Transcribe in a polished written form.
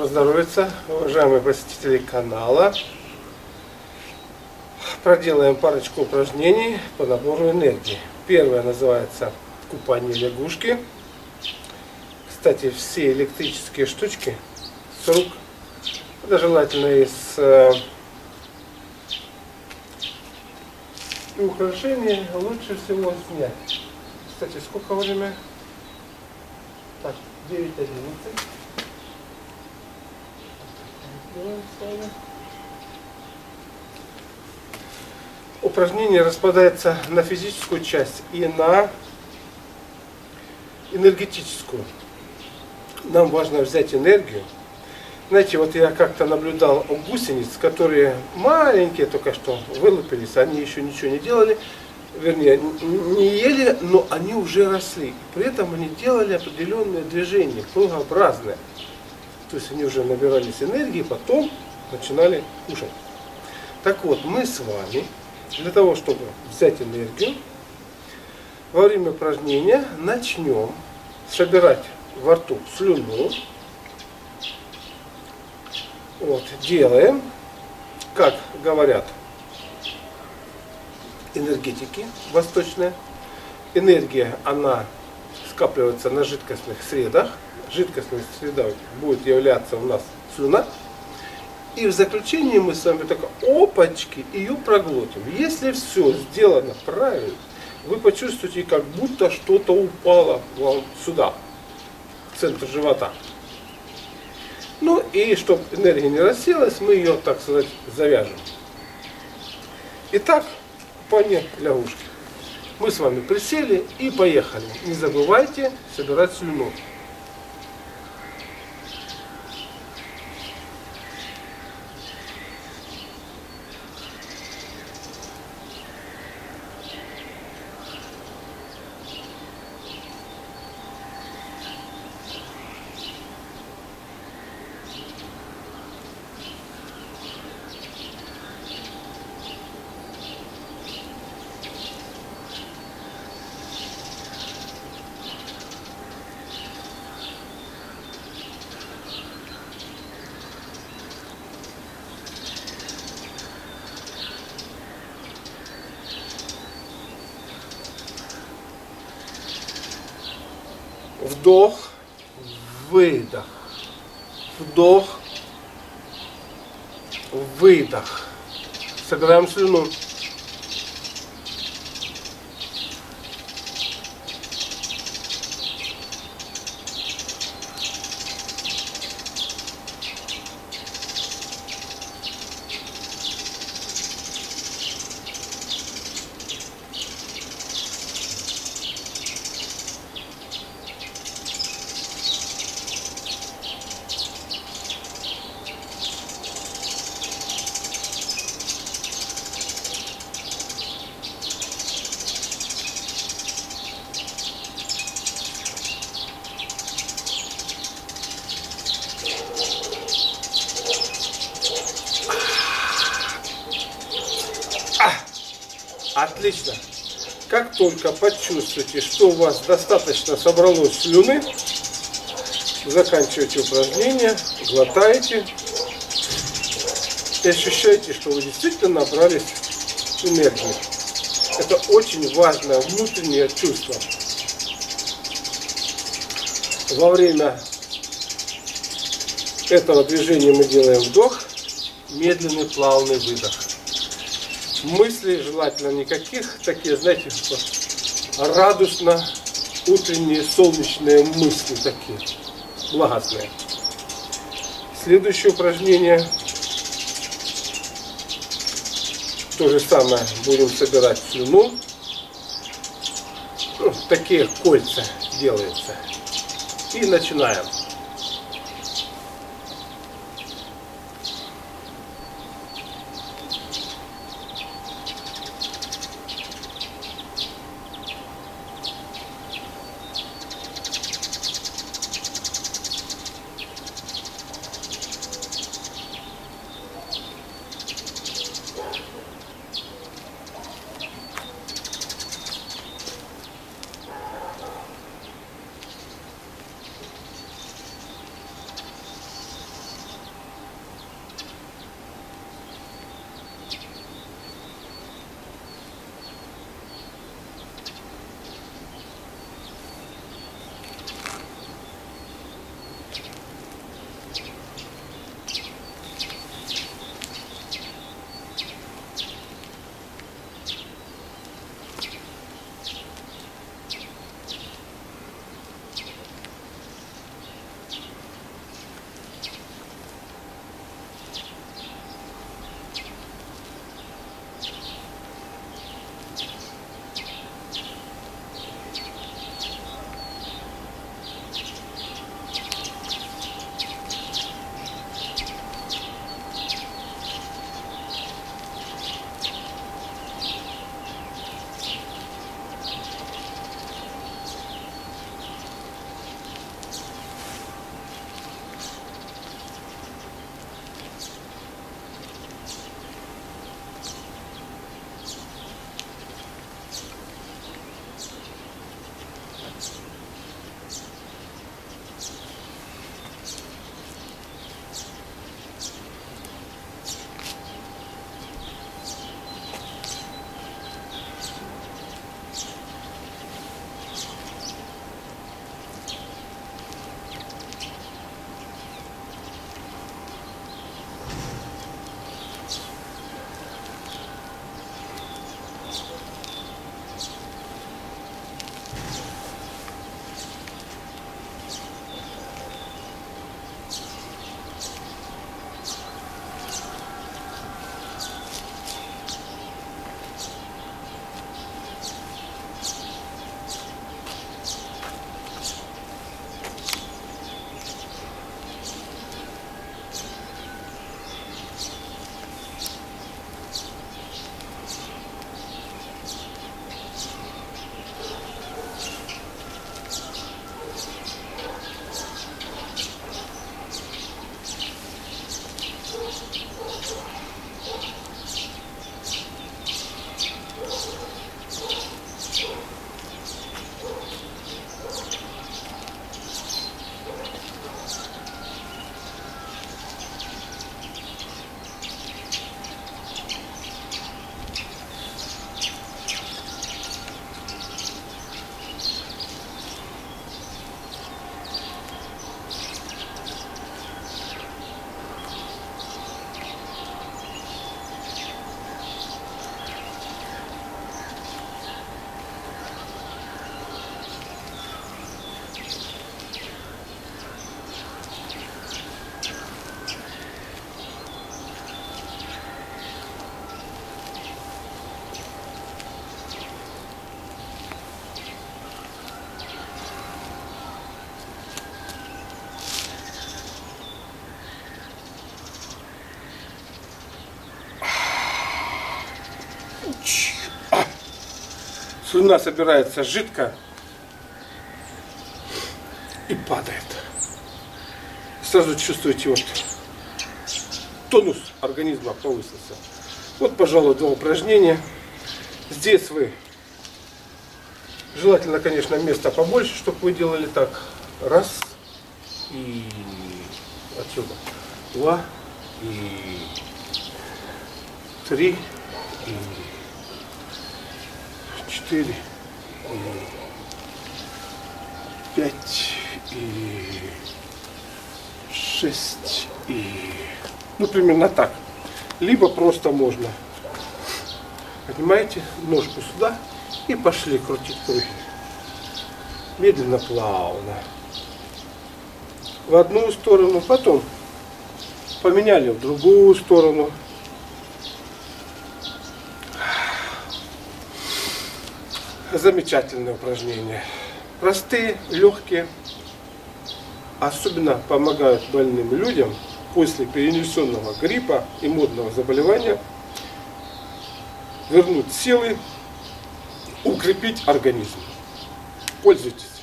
Доброго здоровья, уважаемые посетители канала. Проделаем парочку упражнений по набору энергии. Первое называется купание лягушки. Кстати, все электрические штучки с рук, да, желательно из украшений, лучше всего снять. Кстати, сколько время? Так, 9:11. Упражнение распадается на физическую часть и на энергетическую. Нам важно взять энергию. Знаете, вот я как-то наблюдал у гусениц, которые маленькие только что вылупились, они еще ничего не делали, вернее, не ели, но они уже росли. При этом они делали определенные движения, кругообразные. То есть они уже набирались энергии, потом начинали кушать. Так вот, мы с вами, для того, чтобы взять энергию, во время упражнения начнем собирать во рту слюну. Вот, делаем, как говорят энергетики восточные. Энергия, она скапливается на жидкостных средах. Жидкостной средой будет являться у нас слюна. И в заключение мы с вами только опачки ее проглотим. Если все сделано правильно, вы почувствуете, как будто что-то упало вам сюда, в центр живота. Ну и чтобы энергия не рассеялась, мы ее, так сказать, завяжем. Итак, купание лягушки. Мы с вами присели и поехали. Не забывайте собирать слюну. Вдох, выдох, вдох, выдох. Собираем слюну. Отлично. Как только почувствуете, что у вас достаточно собралось слюны, заканчивайте упражнение, глотаете и ощущаете, что вы действительно набрались энергии. Это очень важное внутреннее чувство. Во время этого движения мы делаем вдох, медленный плавный выдох. Мысли желательно никаких, такие, знаете, радостно утренние солнечные мысли такие, благостные. Следующее упражнение. То же самое, будем собирать слюну. Ну, такие кольца делаются. И начинаем. Слюна собирается жидко и падает. Сразу чувствуете, вот тонус организма повысился. Вот, пожалуй, 2 упражнения. Здесь вы, желательно, конечно, места побольше, чтобы вы делали так. Раз. И отсюда. 2. И 3. И 4. И 5. И 6. И... Ну, примерно так. Либо просто можно. Поднимаете ножку сюда и пошли крутить круги. Медленно, плавно. В одну сторону, потом поменяли в другую сторону. Замечательное упражнение. Простые, легкие. Особенно помогают больным людям после перенесенного гриппа и модного заболевания вернуть силы, укрепить организм. Пользуйтесь.